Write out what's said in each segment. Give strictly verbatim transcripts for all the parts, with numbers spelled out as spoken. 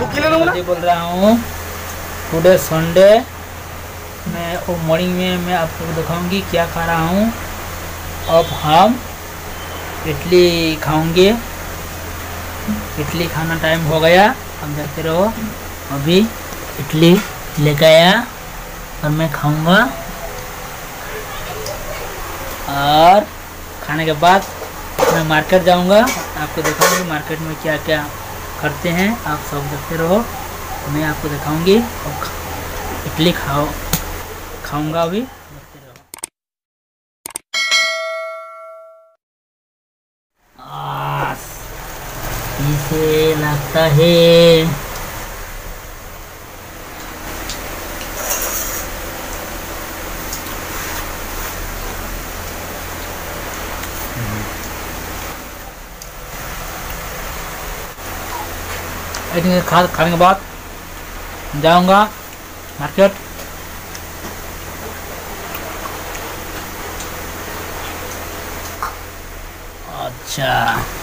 बोल रहा हूँ टुडे संडे। मैं वो मॉर्निंग में मैं आपको दिखाऊंगी क्या खा रहा हूँ। अब हम इडली खाऊंगे। इडली खाना टाइम हो गया, अब देखते रहो। अभी इडली लेकर आया और मैं खाऊंगा, और खाने के बाद मैं मार्केट जाऊंगा। आपको दिखाऊंगी मार्केट में क्या क्या करते हैं, आप सब देखते रहो। मैं आपको दिखाऊंगी और इडली खाओ खाऊंगा अभी, देखते रहो। आस इसे लगता है खा खाने के बाद जाऊंगा मार्केट। अच्छा,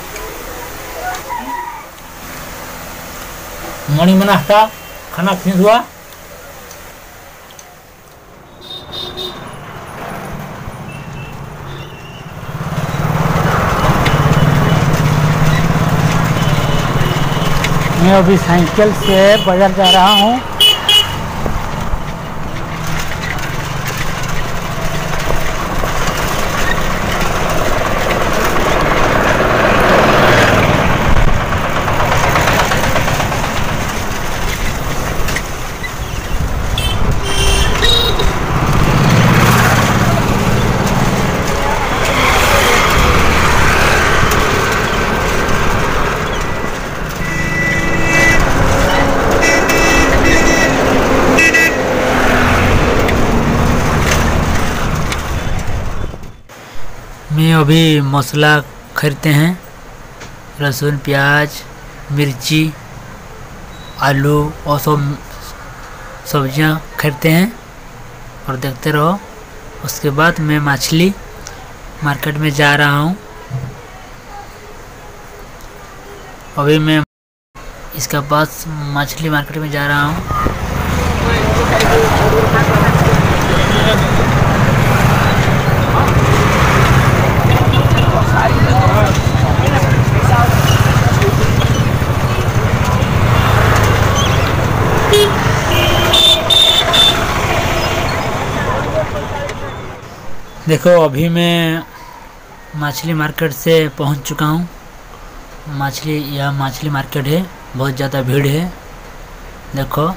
मॉर्निंग में नाश्ता खाना फिनिश हुआ। मैं अभी साइकिल से बाजार जा रहा हूँ। मैं अभी मसाला खरीदते हैं, लहसुन, प्याज, मिर्ची, आलू और सब सब्जियां खरीदते हैं और देखते रहो। उसके बाद मैं मछली मार्केट में जा रहा हूं। अभी मैं इसके बाद मछली मार्केट में जा रहा हूं। देखो अभी मैं मछली मार्केट से पहुंच चुका हूं। मछली यह मछली मार्केट है, बहुत ज़्यादा भीड़ है। देखो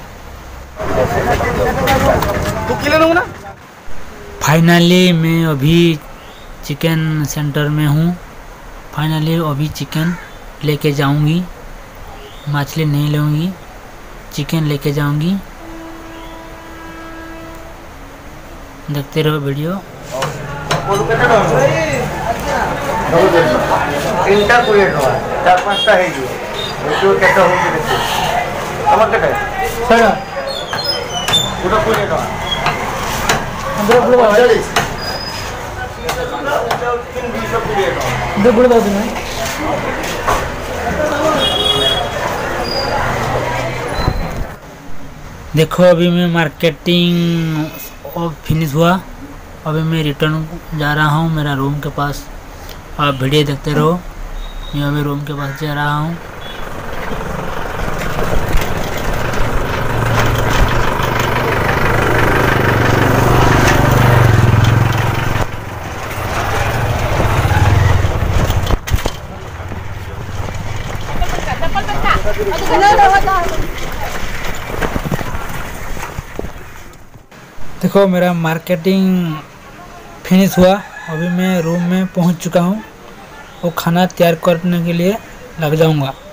फाइनली मैं अभी चिकन सेंटर में हूं। फाइनली अभी चिकन लेके जाऊंगी, मछली नहीं लूँगी, चिकन लेके जाऊंगी। देखते रहो वीडियो। তিনটা কুড়ি টাকা, চার পাঁচটা হয়ে গিয়ে ভিডিও কেটে হয়ে গেছে। আমার কেটে স্যার ওটা কুড়ি টাকা আমরা বলে পঁয়তাল্লিশ তিন দুইশো কুড়ি টাকা দে বলে দাও তুমি। देखो अभी मैं मार्केटिंग फिनिश हुआ। अभी मैं रिटर्न जा रहा हूँ मेरा रूम के पास। आप वीडियो देखते रहो। मैं अभी रूम के पास जा रहा हूँ। देखो मेरा मार्केटिंग फिनिश हुआ। अभी मैं रूम में पहुंच चुका हूं और खाना तैयार करने के लिए लग जाऊंगा।